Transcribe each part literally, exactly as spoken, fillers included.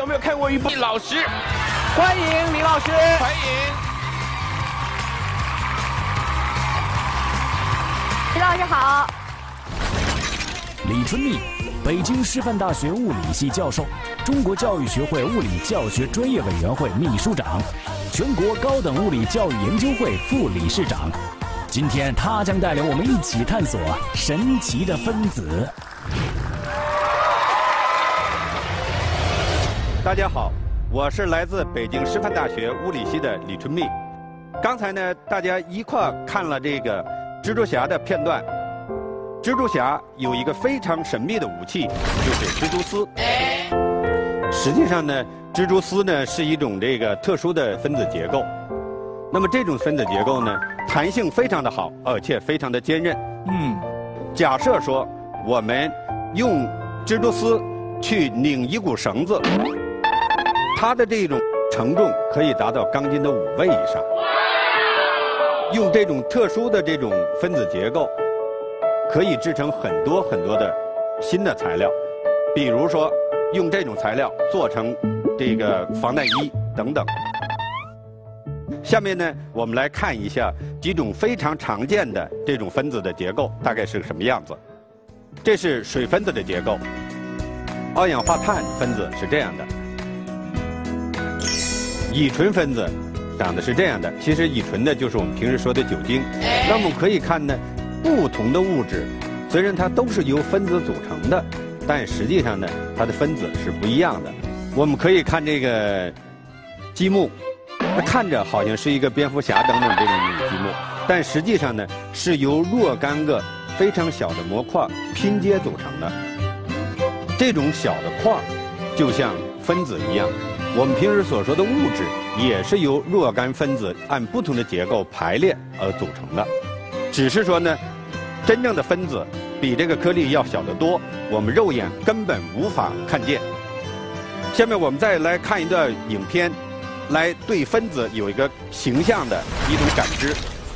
有没有看过一部老师？ 欢迎李老师， 欢迎。 李老师好。 李春丽，北京师范大学物理系教授，中国教育学会物理教学专业委员会秘书长，全国高等物理教育研究会副理事长。今天他将带领我们一起探索神奇的分子。 大家好，我是来自北京师范大学物理系的李春丽。刚才呢，大家一块儿看了这个蜘蛛侠的片段。蜘蛛侠有一个非常神秘的武器，就是蜘蛛丝。实际上呢，蜘蛛丝呢是一种这个特殊的分子结构。那么这种分子结构呢，弹性非常的好，而且非常的坚韧。嗯，假设说我们用蜘蛛丝去拧一股绳子，它的这种承重可以达到钢筋的五倍以上。用这种特殊的这种分子结构，可以制成很多很多的新的材料，比如说用这种材料做成这个防弹衣等等。下面呢，我们来看一下几种非常常见的这种分子的结构大概是个什么样子。这是水分子的结构，二氧化碳分子是这样的，乙醇分子长得是这样的。其实乙醇呢，就是我们平时说的酒精。那么我们可以看呢，不同的物质虽然它都是由分子组成的，但实际上呢，它的分子是不一样的。我们可以看这个积木，它看着好像是一个蝙蝠侠等等这种积木，但实际上呢，是由若干个非常小的模块拼接组成的。这种小的块就像分子一样，我们平时所说的物质也是由若干分子按不同的结构排列而组成的。只是说呢，真正的分子比这个颗粒要小得多，我们肉眼根本无法看见。下面我们再来看一段影片，来对分子有一个形象的一种感知。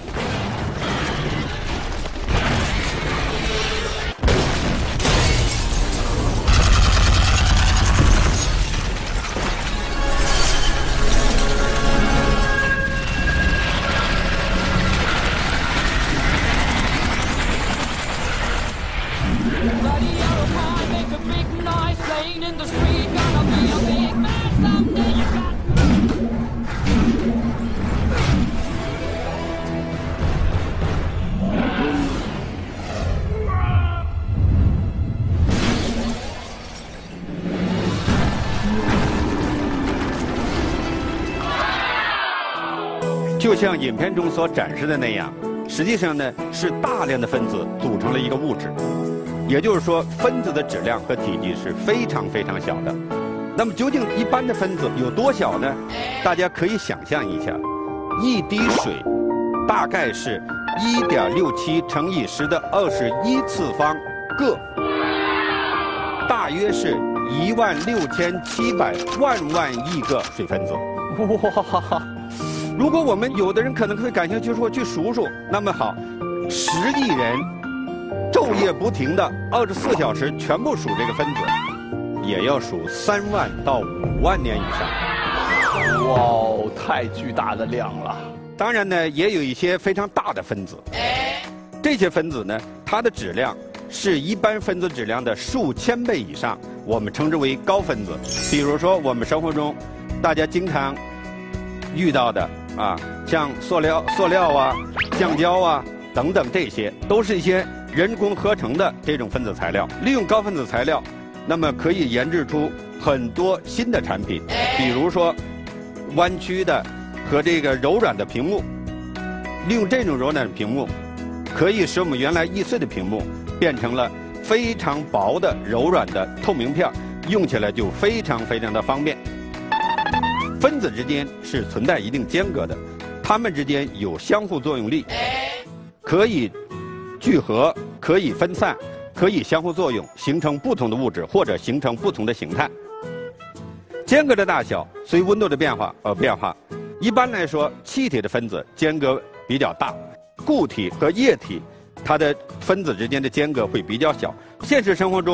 就像影片中所展示的那样，实际上呢是大量的分子组成了一个物质，也就是说分子的质量和体积是非常非常小的。那么究竟一般的分子有多小呢？大家可以想象一下，一滴水大概是一点六七乘以十的二十一次方个，大约是一万六千七百万万亿个水分子。哇！如果我们有的人可能会感兴趣说去数数，那么好，十亿人昼夜不停的二十四小时全部数这个分子，也要数三万到五万年以上。 哇哦，太巨大的量了。 当然呢，也有一些非常大的分子，这些分子呢，它的质量是一般分子质量的数千倍以上，我们称之为高分子。比如说我们生活中大家经常遇到的啊，像塑料、塑料啊、橡胶啊等等，这些都是一些人工合成的这种分子材料。利用高分子材料，那么可以研制出很多新的产品，比如说弯曲的和这个柔软的屏幕。利用这种柔软的屏幕，可以使我们原来易碎的屏幕变成了非常薄的柔软的透明片，用起来就非常非常的方便。分子之间是存在一定间隔的，它们之间有相互作用力，可以聚合，可以分散，可以相互作用，形成不同的物质或者形成不同的形态。间隔的大小随温度的变化而变化。一般来说，气体的分子间隔比较大，固体和液体它的分子之间的间隔会比较小。现实生活中，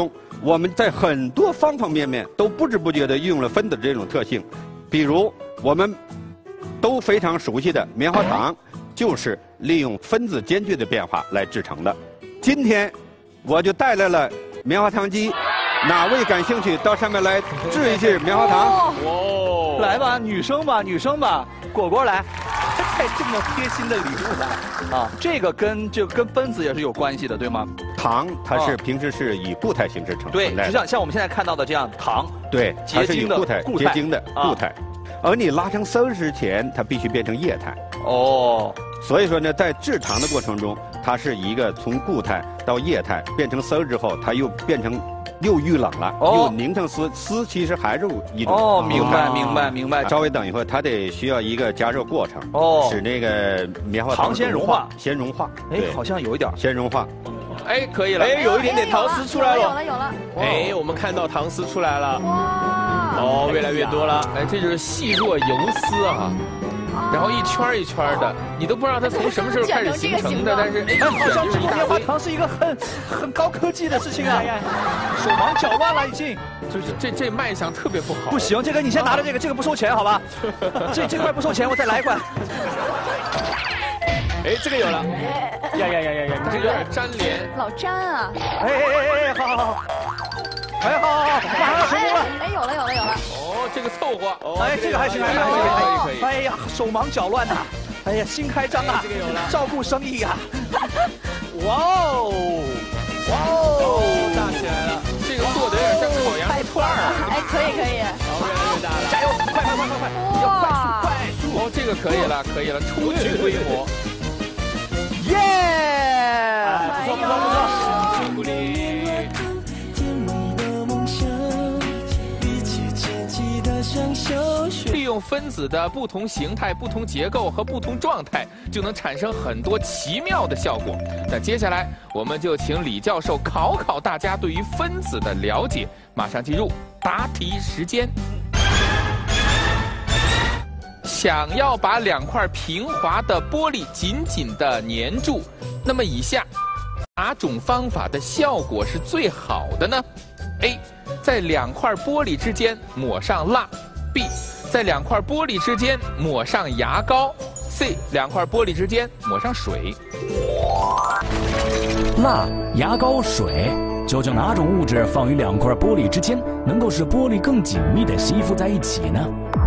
我们在很多方方面面都不知不觉地运用了分子这种特性，比如我们都非常熟悉的棉花糖，就是利用分子间距的变化来制成的。今天我就带来了棉花糖机，哪位感兴趣到上面来制一制棉花糖？ 哦，来吧，女生吧，女生吧，果果来，带这么贴心的礼物来啊！这个跟这个跟分子也是有关系的，对吗？ 糖它是平时是以固态形式呈对， 存在的， 就像像我们现在看到的这样糖， 对，它是以结晶的固态固态结晶的固态，而你拉成丝之前，它必须变成液态。 哦， 所以说呢，在制糖的过程中，它是一个从固态到液态变成丝之后，它又变成又遇冷了， 哦又凝成丝，丝其实还是一种哦，明白固态明白明白。 稍微等一会儿，它得需要一个加热过程， 哦使那个棉花糖先融化， 先融化。 哎，好像有一点， 先融化。 哎，可以了， 哎，有一点点糖丝出来了， 有了有了。 哎，我们看到糖丝出来了， 哇！ 哦，越来越多了。 哎，这就是细若游丝啊。然后一圈一圈的，你都不知道它从什么时候开始形成的，但是哎， 好像制作棉花堆。 糖是一个很很高科技的事情啊，手忙脚乱了已经。 就是这这卖相特别不好。 不行，这个你先拿着这个，这个不收钱好吧？这这块不收钱，我再来一块。 哎，这个有了。 呀呀呀呀呀，这有点粘连。 老粘啊！ 哎哎哎哎，好好好。哎，好好好，马上要成功了。 哎，有了有了有了。 哦，这个凑合。 哎，这个还行，还行， 可以可以可以。 哎呀，手忙脚乱呐！哎呀，心开张啊！这个有了，照顾生意呀！哇哦，哇哦， 大起来了。 这个做的有点像烤羊肉串啊！ 哎，可以可以。 好，越来越大了。 加油，快快快快快！要快速快速！ 哦，这个可以了，可以了，初具规模。 耶！不错不错不错。 鼓励。 利用分子的不同形态、不同结构和不同状态，就能产生很多奇妙的效果。那接下来，我们就请李教授考考大家对于分子的了解。马上进入答题时间。想要把两块平滑的玻璃紧紧地粘住，那么以下哪种方法的效果是最好的呢 ？A. 在两块玻璃之间抹上蜡 ；B. 在两块玻璃之间抹上牙膏 ；C. 两块玻璃之间抹上水。 蜡、牙膏、水，究竟哪种物质放于两块玻璃之间，能够使玻璃更紧密地吸附在一起呢？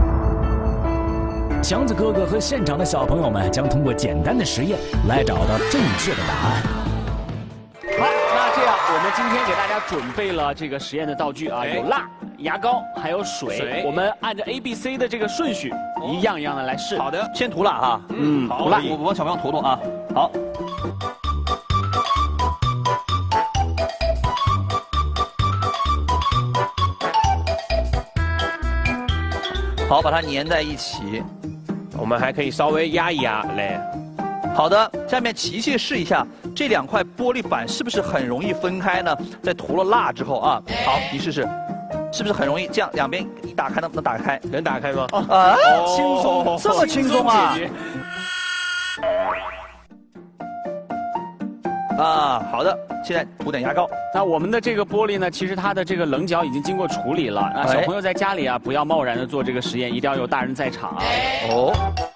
强子哥哥和现场的小朋友们将通过简单的实验来找到正确的答案。 好，那这样我们今天给大家准备了这个实验的道具啊，有蜡、牙膏还有水。 水我们按照 A、B、C 的这个顺序，一样一样的来试。 好的，先涂蜡哈。 嗯， 涂蜡，我我帮小朋友涂涂啊。好。好，把它粘在一起。 我们还可以稍微压一压来。 好的，下面琪琪试一下，这两块玻璃板是不是很容易分开呢？在涂了蜡之后啊，好，你试试，是不是很容易？这样两边一打开能不能打开？ 能打开吗？ 啊，轻松，这么轻松啊！啊，好的，现在涂点牙膏。 那我们的这个玻璃呢，其实它的这个棱角已经经过处理了。啊，小朋友在家里啊，不要贸然的做这个实验，一定要有大人在场。 哦。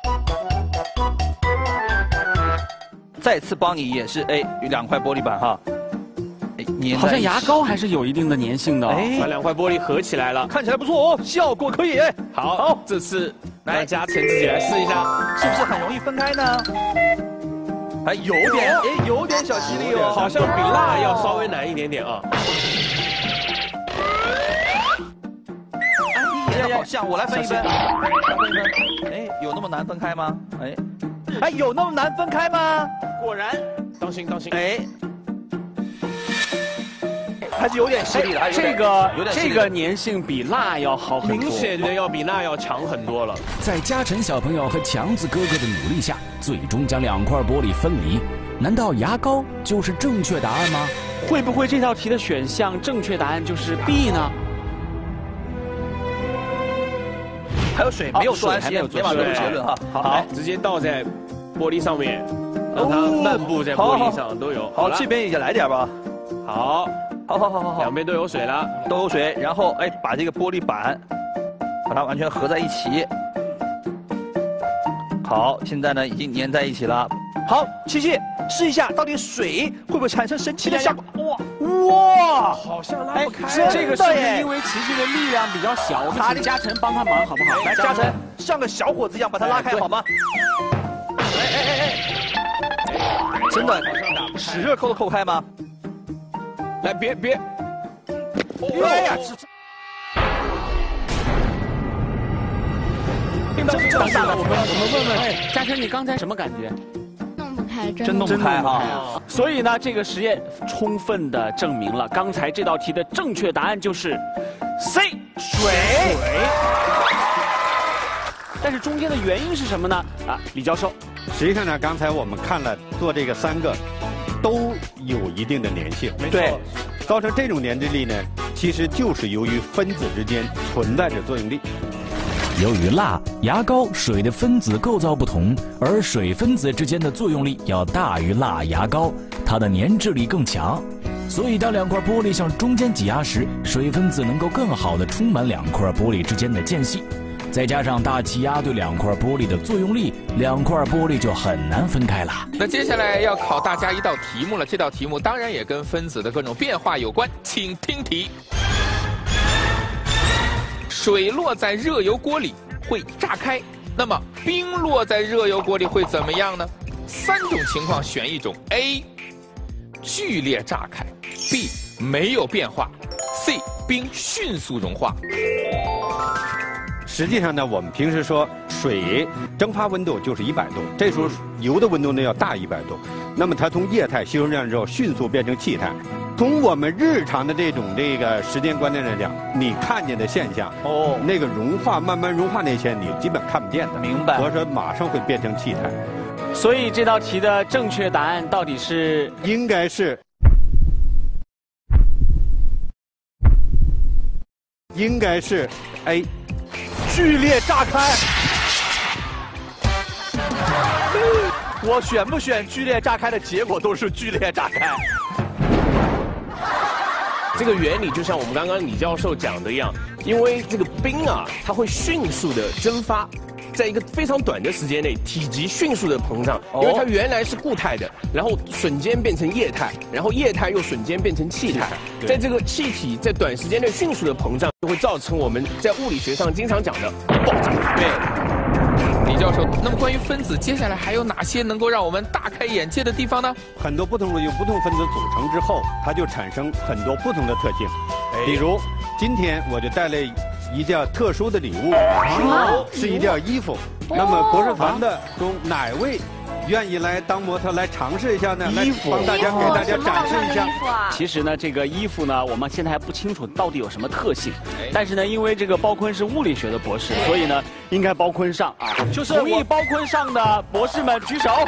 再次帮你演示，哎，有两块玻璃板哈，哎，粘好像牙膏还是有一定的粘性的。 哎， 把两块玻璃合起来了， 看起来不错哦，效果可以。哎， 好，好，这次来嘉诚自己来试一下， 是不是很容易分开呢？还有点，哎，有点小犀利哦， 好像比蜡要稍微难一点点啊。 哎，你演的好像，我来分一分，分一分。哎，有那么难分开吗？哎，哎，有那么难分开吗？ 果然，当心当心。 哎，还是有点犀利的。哎、 这个有点这个粘性比蜡要好很多， 明显的要比蜡要强很多了。 在嘉诚小朋友和强子哥哥的努力下，最终将两块玻璃分离。难道牙膏就是正确答案吗？ 会不会这道题的选项正确答案就是 B 呢？ 还有水没有关系，没法得出结论哈。 好，直接倒在玻璃上面，让它漫步在玻璃上都有。 好，这边也来点吧。 好， 好好好好好， 两边都有水了， 都有水，然后哎，把这个玻璃板，把它完全合在一起。好，现在呢已经粘在一起了。好，琪琪试一下，到底水会不会产生神奇的效果？哇哇， 好像拉哎不开。 这个是不是因为琪琪的力量比较小？我们请嘉诚帮他忙好不好？ 来，嘉诚像个小伙子一样把它拉开好吗？哎哎哎哎，真的，使劲扣都扣开吗？ 来，别别， 哎呀， 这这么大了，我们我们问问嘉诚，你刚才什么感觉？ 弄不开， 真弄不开哈。 所以呢，这个实验充分的证明了刚才这道题的正确答案就是 C 水。但是中间的原因是什么呢？啊，李教授， 实际上呢，刚才我们看了做这个三个，都有一定的粘性。 没对错， 造成这种粘滞力呢，其实就是由于分子之间存在着作用力。 由于蜡、牙膏、水的分子构造不同，而水分子之间的作用力要大于蜡、牙膏，它的粘滞力更强。所以当两块玻璃向中间挤压时，水分子能够更好地充满两块玻璃之间的间隙。再加上大气压对两块玻璃的作用力，两块玻璃就很难分开了。 那接下来要考大家一道题目了，这道题目当然也跟分子的各种变化有关，请听题。水落在热油锅里会炸开，那么冰落在热油锅里会怎么样呢？三种情况选一种 ：A. 剧烈炸开 ；B. 没有变化 ；C. 冰迅速融化。 实际上呢，我们平时说水蒸发温度就是一百度，这时候油的温度呢要大一百度，那么它从液态吸收热量之后迅速变成气态。从我们日常的这种这个时间观念来讲，你看见的现象，哦，那个融化慢慢融化那些你基本看不见的， 明白？ 或者说马上会变成气态。 所以这道题的正确答案到底是应该是，应该是 A。 剧烈炸开，我选不选剧烈炸开的结果都是剧烈炸开。 这个原理就像我们刚刚李教授讲的一样，因为这个冰啊，它会迅速的蒸发，在一个非常短的时间内，体积迅速的膨胀，因为它原来是固态的，然后瞬间变成液态，然后液态又瞬间变成气态，在这个气体在短时间内迅速的膨胀，就会造成我们在物理学上经常讲的爆炸。 对，李教授，那么关于分子，接下来还有哪些能够让我们大开眼界的地方呢？ 很多不同的由不同分子组成之后，它就产生很多不同的特性。比如，今天我就带来一件特殊的礼物，是一件衣服。那么国士团的中哪位愿意来当模特来尝试一下呢？ 衣服， 帮大家给大家展示一下。 其实呢，这个衣服呢，我们现在还不清楚到底有什么特性。但是呢，因为这个包坤是物理学的博士，所以呢，应该包坤上啊。就是同意包坤上的博士们举手。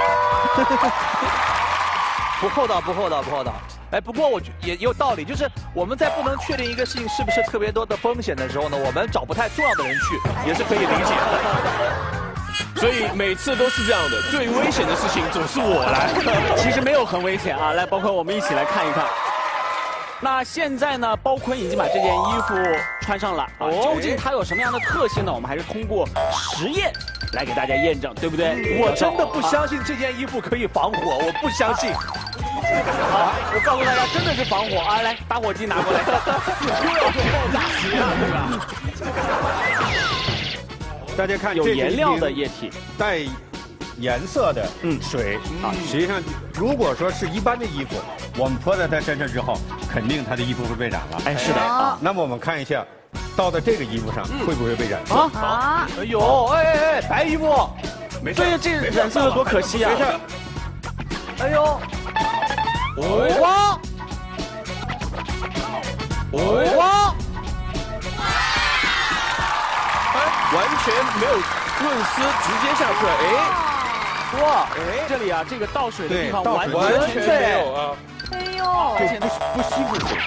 不厚道，不厚道，不厚道。哎，不过我觉也有道理，就是我们在不能确定一个事情是不是特别多的风险的时候呢，我们找不太重要的人去，也是可以理解的。 所以每次都是这样的，最危险的事情总是我来。 其实没有很危险啊，来，包坤，我们一起来看一看。那现在呢，包坤已经把这件衣服穿上了啊，究竟它有什么样的特性呢？我们还是通过实验来给大家验证，对不对？ 我真的不相信这件衣服可以防火，我不相信。 好，我告诉大家，真的是防火啊！来，打火机拿过来，又要做爆炸实验，对吧？ 大家看， 有颜料的液体， 带颜色的水啊，实际上，如果说是一般的衣服，我们泼在它身上之后，肯定它的衣服会被染了。 哎，是的啊。 那么我们看一下，倒在这个衣服上会不会被染色？ 啊！ 哎呦，哎哎哎，白衣服， 没事，这染色的多可惜啊！ 没事。 哎呦，哇，哇， 完全没有润丝，直接下去了。哎， 哇，哎，这里啊，这个倒水的地方完完全没有啊。 哎呦， 不不吸附水，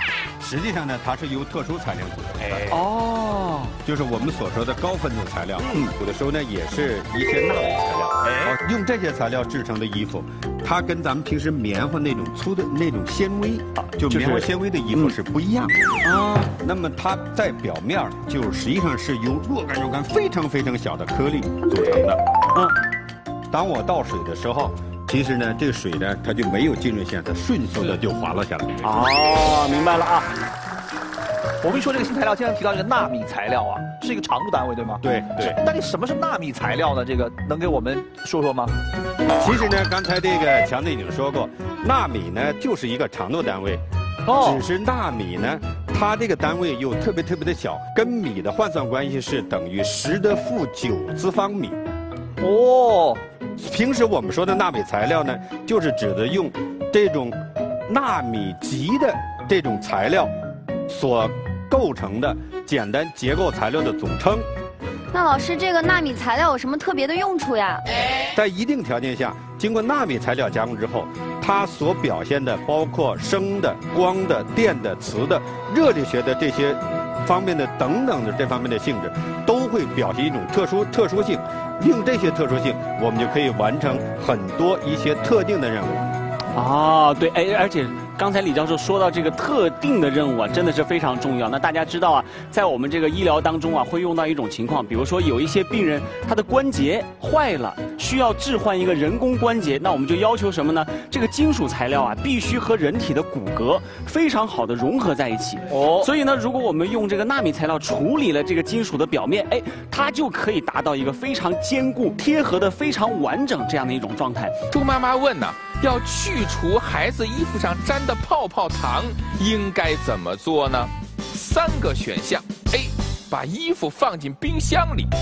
实际上呢，它是由特殊材料组成的。 哦， 就是我们所说的高分子材料，嗯，有的时候呢也是一些纳米材料。哎，用这些材料制成的衣服，它跟咱们平时棉花那种粗的那种纤维，就棉花纤维的衣服是不一样的啊。那么它在表面就实际上是由若干若干非常非常小的颗粒组成的。嗯，当我倒水的时候。其实呢，这个水呢，它就没有浸润线，它迅速的就滑落下来。 哦，明白了啊。我跟你说，这个新材料经常提到这个纳米材料啊，是一个常数单位，对吗？ 对对。 到底什么是纳米材料呢？这个能给我们说说吗？ 其实呢，刚才这个强子已经说过，纳米呢就是一个常度单位，哦，只是纳米呢，它这个单位又特别特别的小，跟米的换算关系是等于十的负九次方米。哦。平时我们说的纳米材料呢，就是指的用这种纳米级的这种材料所构成的简单结构材料的总称。 那老师，这个纳米材料有什么特别的用处呀？ 在一定条件下，经过纳米材料加工之后，它所表现的包括声的、光的、电的、磁的、热力学的这些方面的等等的这方面的性质，都会表现一种特殊特殊性。用这些特殊性，我们就可以完成很多一些特定的任务。 啊，对，哎，而且刚才李教授说到这个特定的任务啊，真的是非常重要。那大家知道啊，在我们这个医疗当中啊，会用到一种情况，比如说有一些病人他的关节坏了，需要置换一个人工关节，那我们就要求什么呢？这个金属材料啊，必须和人体的骨骼非常好的融合在一起。哦，所以呢，如果我们用这个纳米材料处理了这个金属的表面，哎，它就可以达到一个非常坚固、贴合的非常完整这样的一种状态。 猪妈妈问呢，要去除孩子衣服上沾的泡泡糖，应该怎么做呢？三个选项 ：A. 把衣服放进冰箱里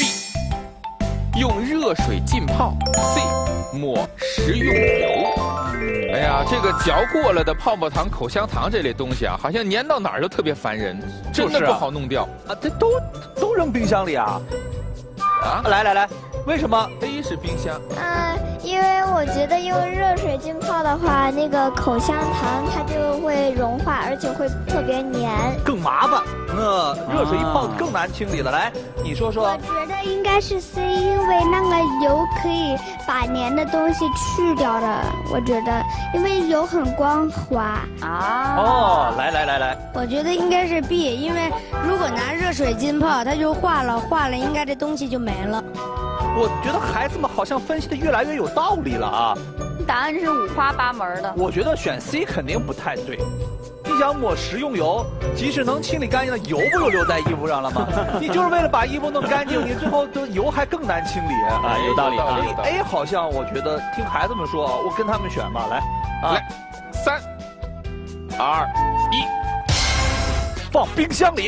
；B. 用热水浸泡 ；C. 抹食用油。哎呀，这个嚼过了的泡泡糖、口香糖这类东西啊，好像粘到哪儿都特别烦人，真的不好弄掉啊！这都都扔冰箱里啊？啊，来来来，为什么 A 是冰箱？ 嗯，因为我觉得用热水浸泡的话，那个口香糖它就会融化，而且会特别黏， 更麻烦。呃，热水一泡更难清理了。来，你说说。 我觉得应该是 C， 因为那个油可以把黏的东西去掉的。我觉得，因为油很光滑啊。哦，来来来来。 我觉得应该是 B， 因为如果拿热水浸泡，它就化了，化了应该这东西就没了。 我觉得孩子们好像分析的越来越有道理了啊！ 答案是五花八门的。 我觉得选 C 肯定不太对。你想抹食用油，即使能清理干净的油，不就留在衣服上了吗？你就是为了把衣服弄干净，你最后的油还更难清理啊！有道理啊！ 所以 A 好像我觉得听孩子们说，我跟他们选吧，来， 啊、来，三、二、一， 放冰箱里。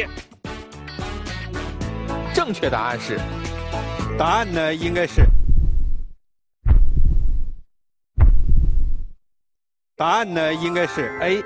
正确答案是。 答案呢，应该是，答案呢应该是 A，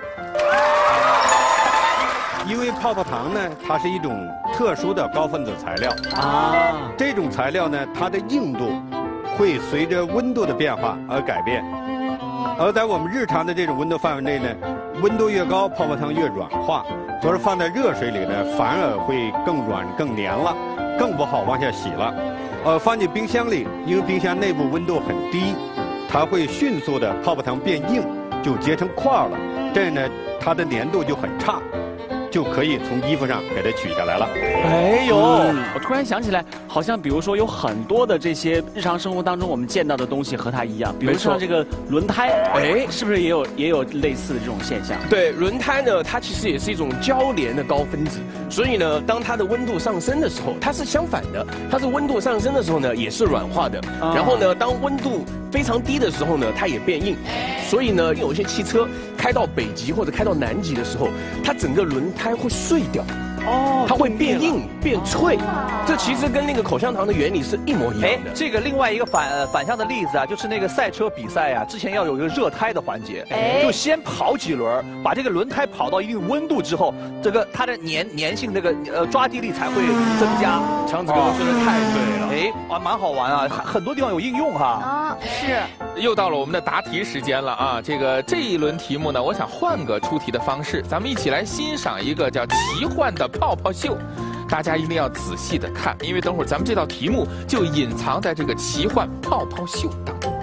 因为泡泡糖呢，它是一种特殊的高分子材料啊，这种材料呢，它的硬度会随着温度的变化而改变，而在我们日常的这种温度范围内呢，温度越高，泡泡糖越软化，所以放在热水里呢，反而会更软、更黏了，更不好往下洗了。呃，放进冰箱里，因为冰箱内部温度很低，它会迅速的泡泡糖变硬，就结成块了。这样呢，它的粘度就很差，就可以从衣服上给它取下来了。 哎呦，嗯、我突然想起来，好像比如说有很多的这些日常生活当中我们见到的东西和它一样，比如说这个轮胎，哎，是不是也有也有类似的这种现象？ 对，轮胎呢，它其实也是一种交联的高分子，所以呢，当它的温度上升的时候，它是相反的，它是温度上升的时候呢，也是软化的，啊、然后呢，当温度非常低的时候呢，它也变硬。所以呢，有一些汽车开到北极或者开到南极的时候，它整个轮胎会碎掉。哦， 它会变硬变脆。这其实跟那个口香糖的原理是一模一样的。 这个另外一个反呃反向的例子啊，就是那个赛车比赛啊，之前要有一个热胎的环节，就先跑几轮，把这个轮胎跑到一定温度之后，这个它的粘粘性这个呃抓地力才会增加。 强子哥哥说的太对了， 哎，啊蛮好玩啊，很多地方有应用哈。 啊，是。 又到了我们的答题时间了啊！这个这一轮题目呢，我想换个出题的方式，咱们一起来欣赏一个叫奇幻的泡泡秀。大家一定要仔细的看，因为等会儿咱们这道题目就隐藏在这个奇幻泡泡秀当中。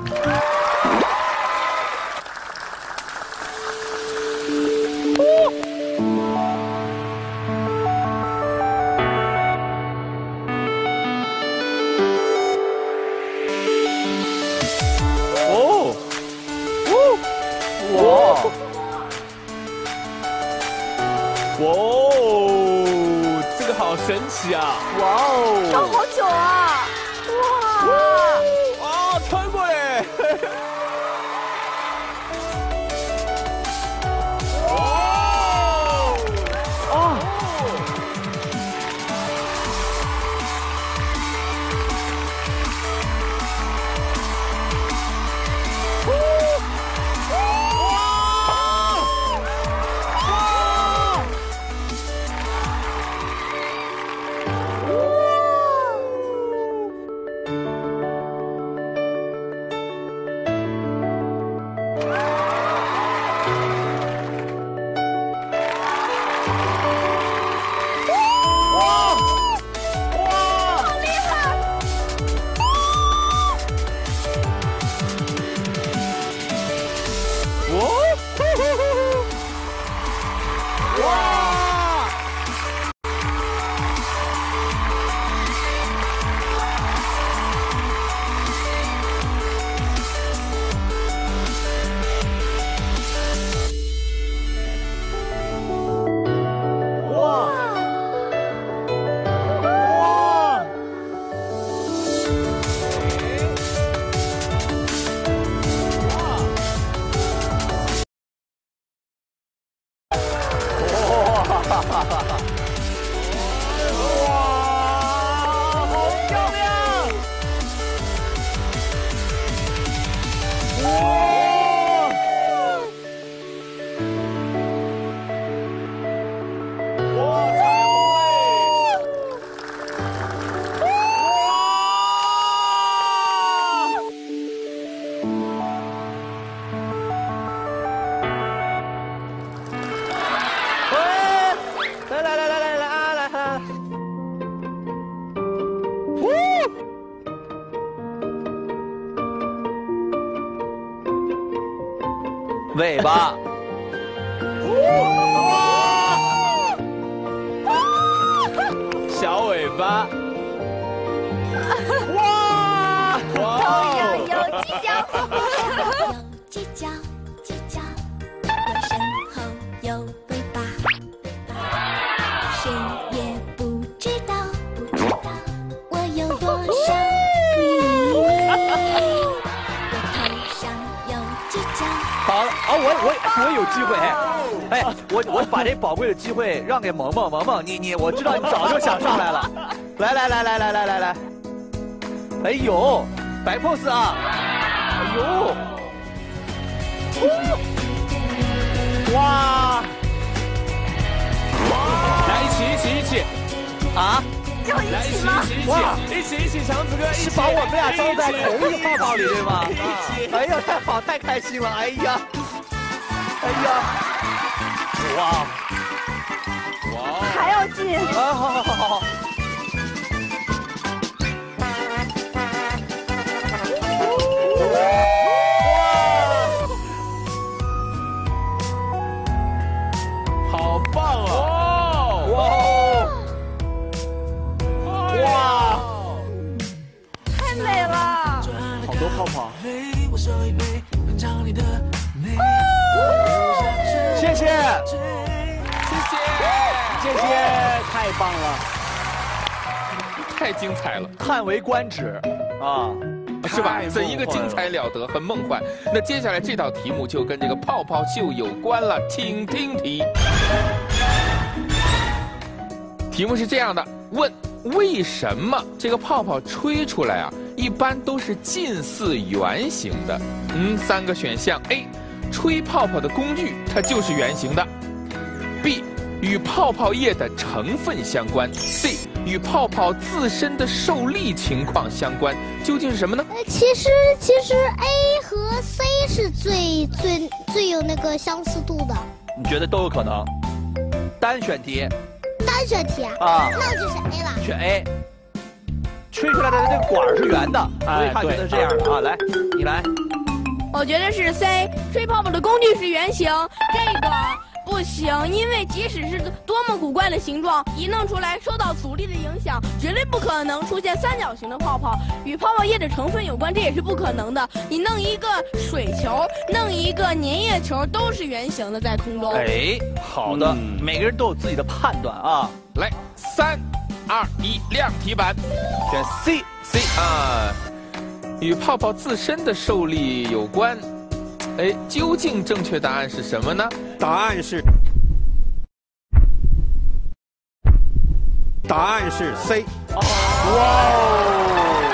哦，哦，哇， 哇，这个好神奇啊！ 哇哦， 跳好久啊！哇！ 哇，穿过来！ 哦，尾巴， 小尾巴， 哇！ 有有有犄角， 有犄角，犄角，我身后有尾巴，谁也不知道，不知道我有多少秘密。我头上有犄角。 好，哦，我我我有机会，哎，我我把这宝贵的机会让给萌萌，萌萌，你你，我知道你早就想上来了，来来来来来来来来，哎呦，白 pose 啊，哎呦，哇， 来一起一起一起， 啊， 要一起吗？ 哇， 一起一起，强子哥是把我们俩装在同一个泡泡里对吗？哎呀，太好，太开心了，哎呀，哎呀，哇， 哇， 还要近。 啊，好好好好好。 好棒啊！ 哇哦！哇！ 太美了！ 好多泡泡。谢谢，谢谢谢， 谢谢，太棒了， 太精彩了， 叹为观止啊！ 是吧？怎一个精彩了得，很梦幻。那接下来这道题目就跟这个泡泡秀有关了，请听题。 题目是这样的：问为什么这个泡泡吹出来啊，一般都是近似圆形的？嗯，三个选项 ：A， 吹泡泡的工具它就是圆形的 ；B， 与泡泡液的成分相关 ；C， 与泡泡自身的受力情况相关。究竟是什么呢？ 呃，其实其实 A 和 C 是最最最有那个相似度的。 你觉得都有可能？单选题。 单选题啊？ 啊， 那就选 A 吧。 选 A。吹出来的这个管儿是圆的，所以他觉得是这样的啊。来，你来。 我觉得是 C， 吹泡泡的工具是圆形，这个不行，因为即使是多么古怪的形状，一弄出来受到阻力的影响，绝对不可能出现三角形的泡泡。与泡泡液的成分有关，这也是不可能的。你弄一个水球，弄一个粘液球，都是圆形的在空中。 哎，好的，嗯、每个人都有自己的判断啊。 来，三、二、一，亮题板， 选 C C 啊。与泡泡自身的受力有关，哎，究竟正确答案是什么呢？ 答案是，答案是 C。 哦，哇哦！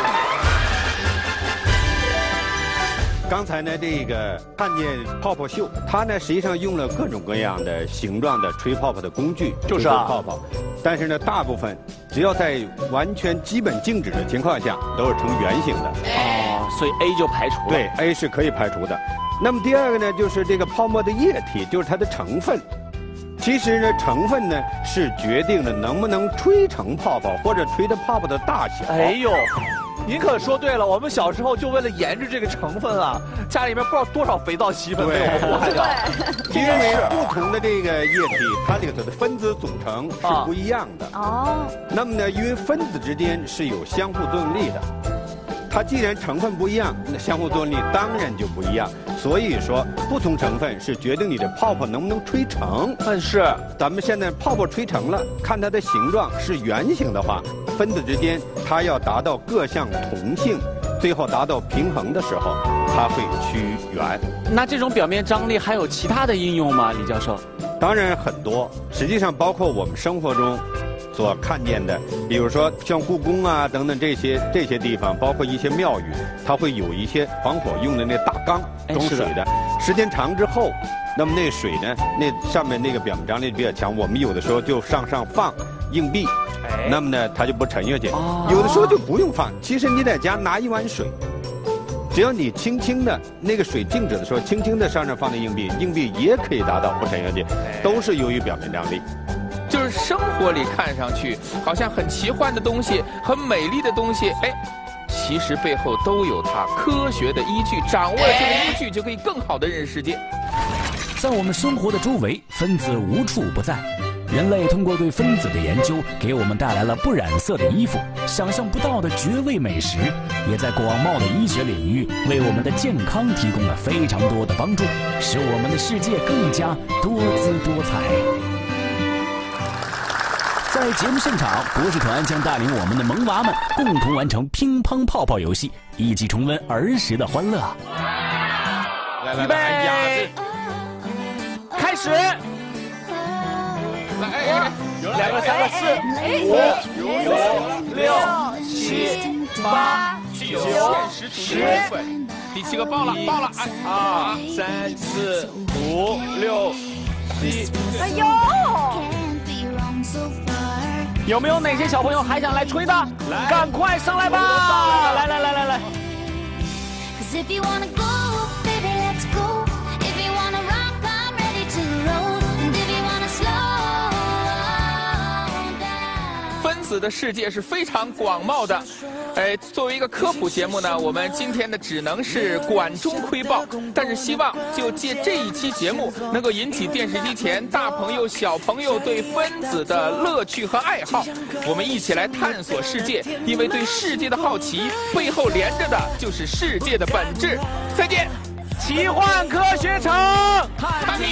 刚才呢，这个看见泡泡秀，它呢实际上用了各种各样的形状的吹泡泡的工具， 就是啊， 泡泡。但是呢，大部分只要在完全基本静止的情况下，都是呈圆形的。 哦，所以 A 就排除了。 对 ，A 是可以排除的。那么第二个呢，就是这个泡沫的液体，就是它的成分。其实呢，成分呢是决定了能不能吹成泡泡，或者吹的泡泡的大小。 哎呦，您可说对了，我们小时候就为了研制这个成分啊，家里面不知道多少肥皂洗粉被我们坏掉。 因为不同的这个液体，它里头的分子组成是不一样的。哦。那么呢，因为分子之间是有相互作用力的。它既然成分不一样，那相互作用力当然就不一样。所以说，不同成分是决定你的泡泡能不能吹成。 但是， 咱们现在泡泡吹成了，看它的形状是圆形的话，分子之间它要达到各项同性，最后达到平衡的时候，它会趋圆。 那这种表面张力还有其他的应用吗，李教授？ 当然很多，实际上包括我们生活中所看见的，比如说像故宫啊等等这些这些地方，包括一些庙宇，它会有一些防火用的那大缸装水的，时间长之后，那么那水呢，那上面那个表面张力比较强，我们有的时候就上上放硬币，哎、那么呢它就不沉下去，哦、有的时候就不用放。其实你在家拿一碗水，只要你轻轻的那个水静止的时候，轻轻的上上放的硬币，硬币也可以达到不沉下去，都是由于表面张力。 就是生活里看上去好像很奇幻的东西，很美丽的东西，哎，其实背后都有它科学的依据。掌握了这个依据，就可以更好的认识世界。 在我们生活的周围，分子无处不在。人类通过对分子的研究，给我们带来了不染色的衣服、想象不到的绝味美食，也在广袤的医学领域为我们的健康提供了非常多的帮助，使我们的世界更加多姿多彩。在节目现场，博士团将带领我们的萌娃们共同完成乒乓泡泡游戏，一起重温儿时的欢乐。 来来来， 开始！ 来， 两个、三个、四、五、五、六、七、八、九、十。 第七个爆了，爆了！ 二、三、四、五、六、七。 哎呦！ 有没有哪些小朋友还想来吹的？来，赶快上来吧！来来来来来。 分子的世界是非常广袤的，哎，作为一个科普节目呢，我们今天的只能是管中窥豹，但是希望就借这一期节目，能够引起电视机前大朋友、小朋友对分子的乐趣和爱好。我们一起来探索世界，因为对世界的好奇背后连着的就是世界的本质。再见， 奇幻科学城， 探